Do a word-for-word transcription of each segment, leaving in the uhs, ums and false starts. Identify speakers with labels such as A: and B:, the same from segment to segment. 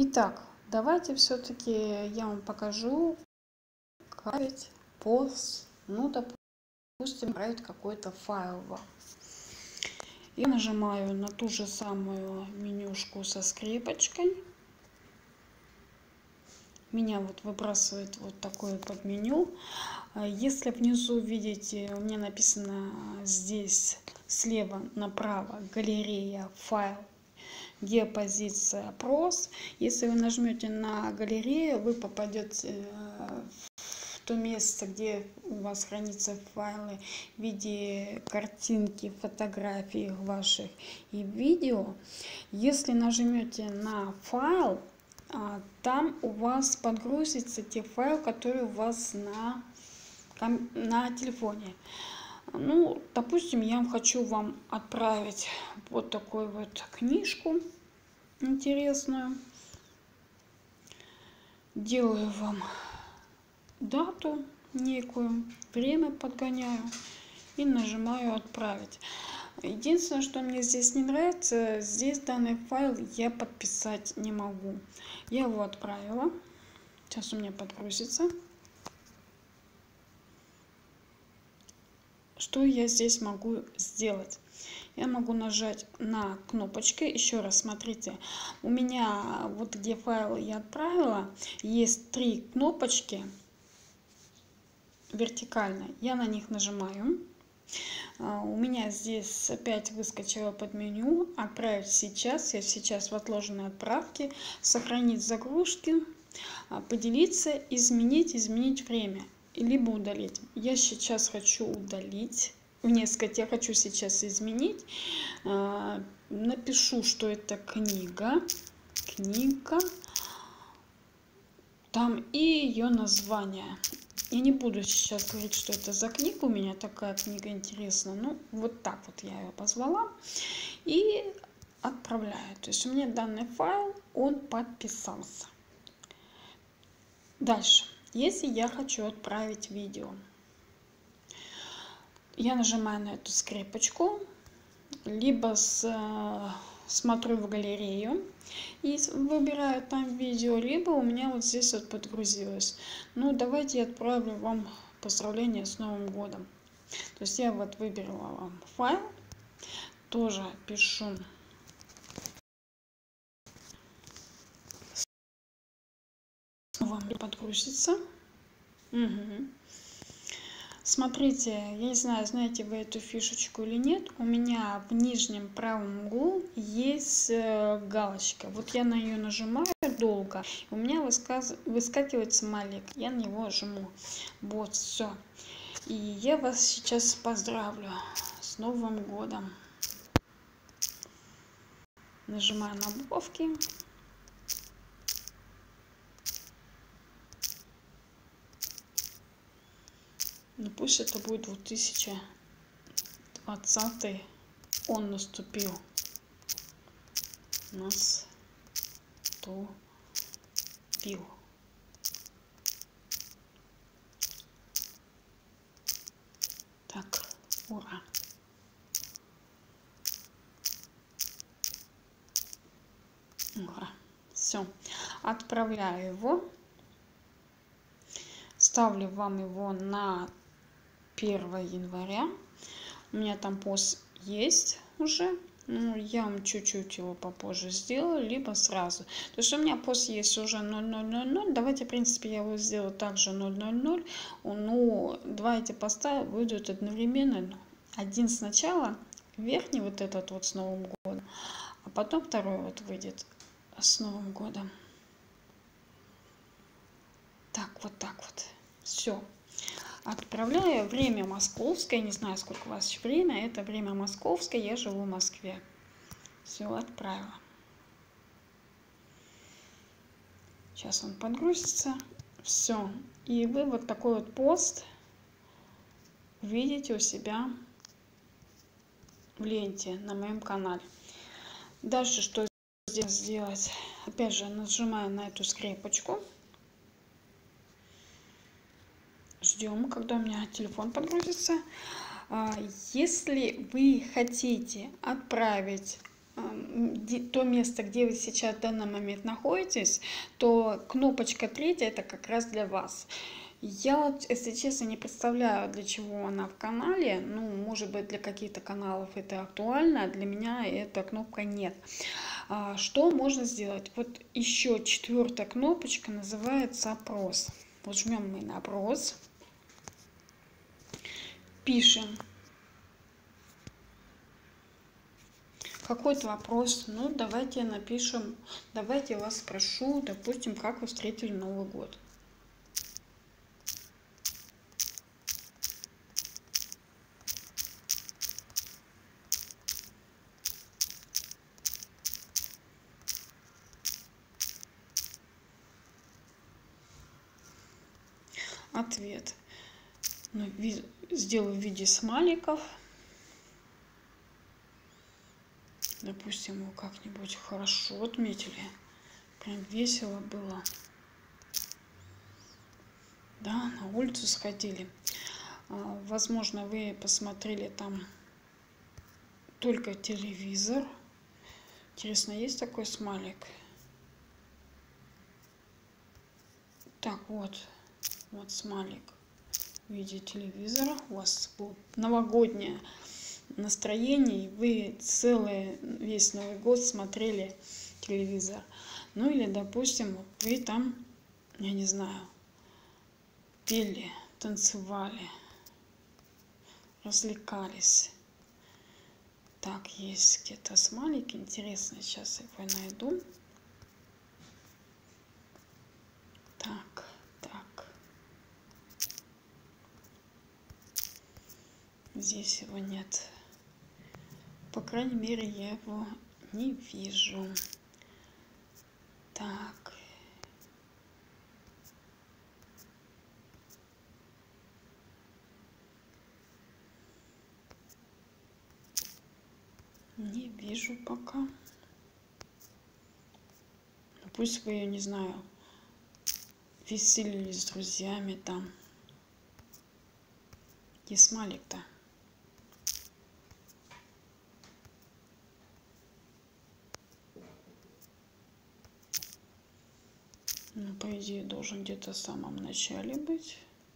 A: Итак, давайте все-таки я вам покажу, как отправить пост, ну, допустим, отправить какой-то файл вам. Я нажимаю на ту же самую менюшку со скрепочкой. Меня вот выбрасывает вот такое под меню. Если внизу видите, у меня написано здесь слева направо галерея, файл, геопозиция, опрос. Если вы нажмете на галерею, вы попадете в то место, где у вас хранятся файлы в виде картинки, фотографий ваших и видео. Если нажмете на файл, там у вас подгрузятся те файлы, которые у вас на, на телефоне. Ну, допустим, я хочу вам отправить вот такую вот книжку интересную. Делаю вам дату некую, время подгоняю и нажимаю отправить. Единственное, что мне здесь не нравится, здесь данный файл я подписать не могу. Я его отправила. Сейчас у меня подгрузится. Что я здесь могу сделать? Я могу нажать на кнопочку. Еще раз смотрите, у меня вот где файл я отправила, есть три кнопочки вертикально. Я на них нажимаю. У меня здесь опять выскочило под меню «Отправить сейчас». Я сейчас в отложенной отправке. Сохранить загрузки, поделиться, изменить, изменить время. Либо удалить. Я сейчас хочу удалить. Мне сказать, я хочу сейчас изменить. Напишу, что это книга. Книга. Там и ее название. Я не буду сейчас говорить, что это за книга. У меня такая книга интересная. Ну, вот так вот я ее позвала. И отправляю. То есть у меня данный файл, он подписался. Дальше. Если я хочу отправить видео, я нажимаю на эту скрепочку, либо с, смотрю в галерею и выбираю там видео, либо у меня вот здесь вот подгрузилось. Ну, давайте я отправлю вам поздравления с Новым годом. То есть я вот выбрала вам файл, тоже пишу вам подгрузится. Угу. Смотрите, я не знаю, знаете вы эту фишечку или нет, у меня в нижнем правом углу есть галочка. Вот я на нее нажимаю долго, у меня высказ... выскакивает смайлик, я на него жму. Вот, все. И я вас сейчас поздравлю с Новым годом. Нажимаю на бровки. Ну пусть это будет две тысячи двадцатый, он наступил. Наступил. Так, ура. Ура. Все. Отправляю его. Ставлю вам его на первое января. У меня там пост есть уже. Ну, я вам чуть-чуть его попозже сделаю, либо сразу. То есть у меня пост есть уже ноль ноль ноль ноль. Давайте, в принципе, я его сделаю также ноль ноль ноль. Ну, два эти поста выйдут одновременно. Один сначала, верхний вот этот вот с Новым годом, а потом второй вот выйдет с Новым годом. Так, вот так вот. Все. Отправляю. Время московское. Не знаю, сколько у вас время. Это время московское. Я живу в Москве. Все, отправила. Сейчас он подгрузится. Все. И вы вот такой вот пост видите у себя в ленте на моем канале. Дальше что здесь сделать? Опять же, нажимаю на эту скрепочку. Ждем, когда у меня телефон подгрузится. Если вы хотите отправить то место, где вы сейчас в данный момент находитесь, то кнопочка третья это как раз для вас. Я, если честно, не представляю, для чего она в канале. Ну, может быть, для каких-то каналов это актуально, а для меня эта кнопка нет. А, что можно сделать? Вот еще четвертая кнопочка называется опрос. Вот жмем мы на опрос, пишем какой-то вопрос. Ну, давайте напишем, давайте я вас спрошу, допустим, как вы встретили Новый год. Ответ. Ну, сделаю в виде смайликов. Допустим, вы как-нибудь хорошо отметили. Прям весело было. Да, на улицу сходили. Возможно, вы посмотрели там только телевизор. Интересно, есть такой смайлик? Так, вот. Вот смайлик в виде телевизора. У вас было новогоднее настроение, и вы целый весь Новый год смотрели телевизор. Ну или, допустим, вы там, я не знаю, пели, танцевали, развлекались. Так, есть где-то смайлики. Интересно, сейчас я его найду. Так, так. Здесь его нет. По крайней мере, я его не вижу. Так. Не вижу пока. Ну, пусть вы, я не знаю, веселились с друзьями там. Где смайлик-то? Ну, по идее, должен где-то в самом начале быть.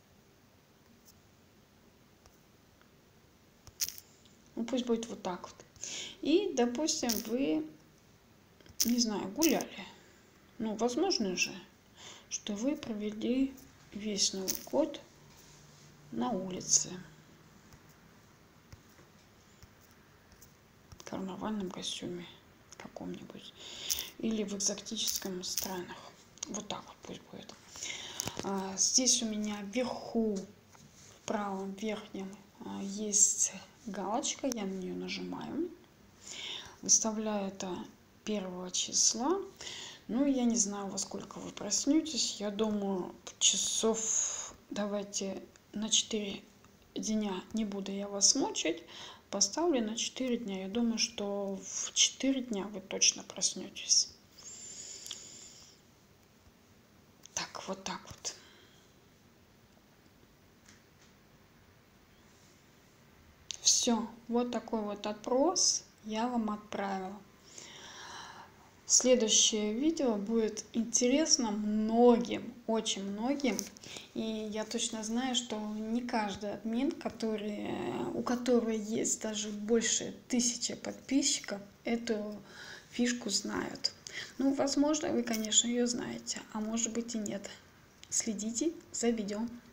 A: Ну, пусть будет вот так вот. И, допустим, вы, не знаю, гуляли. Ну, возможно же, что вы провели весь Новый год на улице. В карнавальном костюме каком-нибудь. Или в экзотическом странах. Вот так вот пусть будет. А, здесь у меня вверху, в правом верхнем, а, есть галочка. Я на нее нажимаю. Выставляю это первого числа. Ну, я не знаю, во сколько вы проснетесь. Я думаю, часов, давайте на четыре дня не буду я вас мучить. Поставлю на четыре дня. Я думаю, что в четыре дня вы точно проснетесь. Так, вот так вот. Все, вот такой вот опрос я вам отправила. Следующее видео будет интересно многим, очень многим. И я точно знаю, что не каждый админ, который, у которого есть даже больше тысячи подписчиков, эту фишку знают. Ну, возможно, вы, конечно, ее знаете, а может быть и нет. Следите за видео.